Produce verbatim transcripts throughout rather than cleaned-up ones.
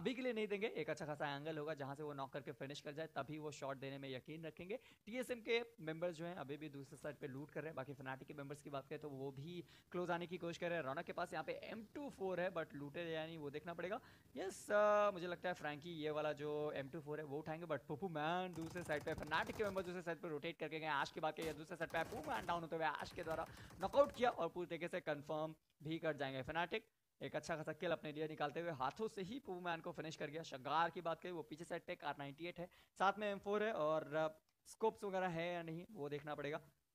अभी के लिए नहीं देंगे, एक अच्छा खासा एंगल होगा जहां से वो नॉक करके फिनिश कर जाए तभी वो शॉट देने में यकीन रखेंगे। टीएसएम के मेंबर्स जो हैं अभी भी दूसरे साइड पे लूट कर रहे हैं। बाकी फनाटिक के मेंबर्स की बात करें तो वो भी क्लोज आने की कोशिश कर रहे हैं। रौनक के पास यहाँ पे एम टू फोर है बट लूटे या नहीं वो देखना पड़ेगा। यस uh, मुझे लगता है फ्रैंकी ये वाला जो एम टू फोर है वो उठाएंगे, बट पुपूमैन दूसरे साइड पे, फनाटिक के मेंबर्स दूसरे साइड पे रोटेट करके गए। आश की बात करिए दूसरे साइड पे पुपूमैन डाउन होते हुए आश के द्वारा नॉकआउट किया और पूरी तरीके से कंफर्म भी कर जाएंगे। फनाटिक एक अच्छा खासा किल अपने लिए निकालते हुए हाथों से ही पुपूमैन को फिनिश कर गया। शगार की बात करें वो पीछे साइड पे कार नाइंटी एट है, साथ में एम फोर है और स्कोप्स वगैरह है या नहीं वो देखना पड़ेगा।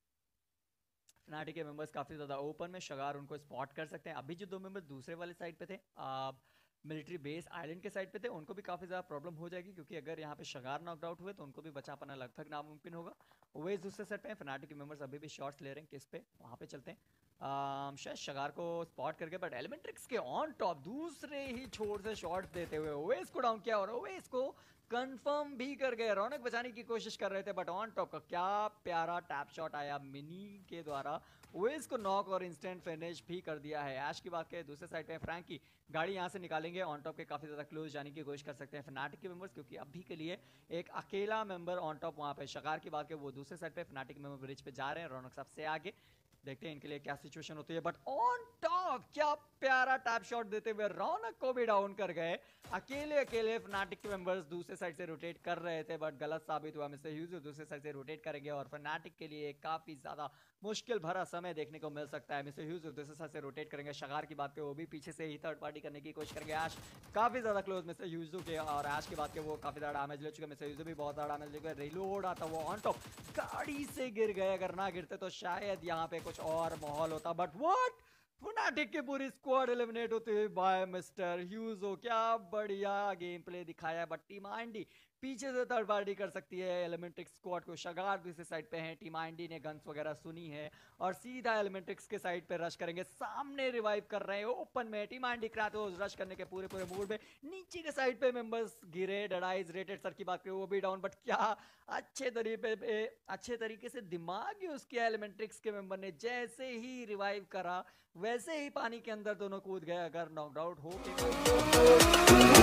फनाटिक के मेंबर्स काफी ज्यादा ओपन में, शगार उनको स्पॉट कर सकते हैं। अभी जो दो मेंबर दूसरे वाले साइड पे थे मिलिट्री बेस आइलैंड के साइड पे थे उनको भी काफी ज्यादा प्रॉब्लम हो जाएगी, क्योंकि अगर यहाँ पे शगार नॉकड आउट हुए तो उनको भी बचा पाना लगभग नामुमकिन होगा। ओवेस दूसरे साइड पे, फनाटिक के मेंबर्स अभी भी शॉट्स ले रहे हैं किस पे, वहां पे चलते हैं। um, शायद शगार को स्पॉट करके, बट एलिमेंट्रिक्स के ऑन टॉप दूसरे ही छोर से शॉट्स देते हुए ओवेस को डाउन किया और ओवेस को कंफर्म भी कर गए। रौनक बचाने की कोशिश कर रहे थे बट ऑन टॉप का क्या प्यारा टैप शॉट आया मिनी के द्वारा, ओवेस को नॉक और इंस्टेंट फिनिश भी कर दिया है। ऐश की बात करें दूसरे साइड पे फ्रैंकी गाड़ी यहाँ से निकालेंगे, ऑन टॉप के काफी ज्यादा क्लोज जाने की कोशिश कर सकते हैं फनाटिक के मेंबर्स, क्योंकि अभी के लिए एक अकेला मेंबर ऑन टॉप वहां पे। शगार की बात करें वो दूसरे साइड पे, फनाटिक मेंबर ब्रिज पे जा रहे हैं रौनक सबसे आगे। देखते हैं इनके लिए क्या सिचुएशन होती है, बट ऑन टॉप क्या प्यारा टैप शॉट देते हुए रौनक को भी डाउन कर गए। अकेले अकेले फनाटिक के मेंबर्स दूसरे साइड से रोटेट कर रहे थे बट गलत साबित हुआ। मिस्टर ह्यूजू दूसरे साइड से रोटेट करेंगे और फनाटिक के लिए काफी ज्यादा मुश्किल भरा समय देखने को मिल सकता है। मिस्टर ह्यूजू दूसरे साइड से रोटेट करेंगे। शगार की बात करें वो भी पीछे से ही थर्ड पार्टी करने की कोशिश करेंगे। ऐश काफी ज्यादा क्लोज मिस्टर ह्यूजू के, और ऐश की बात करें वो काफी ज्यादा डैमेज ले चुके हैं। मिस्टर ह्यूजू भी बहुत ज्यादा डैमेज ले चुके हैं। रिलोड आता वो ऑन टॉप गाड़ी से गिर गए, अगर ना गिरते तो शायद यहाँ पे कुछ और माहौल होता, बट व्हाट फनाटिक की पूरी स्क्वाड एलिमिनेट होती हुई बाय मिस्टर ह्यूजो। क्या बढ़िया गेम प्ले दिखाया है, बट टीम आईएनडी पीछे से थर्ड पार्टी कर सकती है एलिमेंट्रिक्स स्क्वाड को। शगार दूसरे साइड पे हैं, टीम आईएनडी ने गन्स वगैरह सुनी है और सीधा एलिमेंट्रिक्स के साइड पे रश करेंगे। सामने रिवाइव कर रहे हैं ओपन में टीम आईएनडी, क्राटोस रश करने के पूरे पूरे मूड में। नीचे के साइड पे मेंबर्स गिरे, डडाइज रेटेड सर की बात करें वो भी डाउन, बट क्या अच्छे तरीके पे अच्छे तरीके से दिमाग यूज किया एलिमेंट्रिक्स के मेंबर ने। जैसे ही रिवाइव करा वैसे ही पानी के अंदर दोनों कूद गए। अगर नॉकआउट हो